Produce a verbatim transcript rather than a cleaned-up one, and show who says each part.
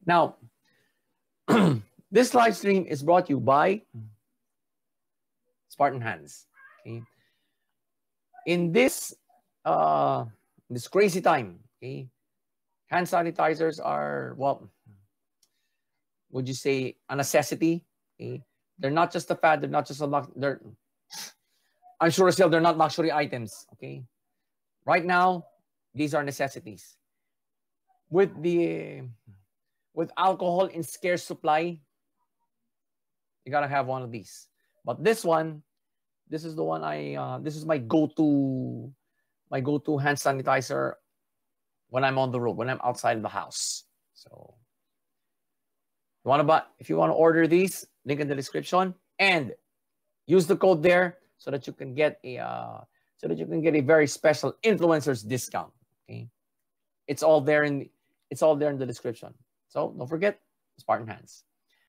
Speaker 1: Now, this live stream is brought to you by Spartan Hands. Okay. In this uh, this crazy time, okay, hand sanitizers are, well, would you say a necessity? Okay. They're not just a fad. They're not just a they're I'm sure still they're not luxury items. Okay. Right now, these are necessities. With the with alcohol in scarce supply, you gotta have one of these. But this one, this is the one I uh, this is my go-to my go-to hand sanitizer when I'm on the road, when I'm outside of the house. So you want to buy, if you want to order these, link in the description and use the code there so that you can get a uh, so that you can get a very special influencers discount. Okay, it's all there in it's all there in the description. So don't forget Spartan Hands.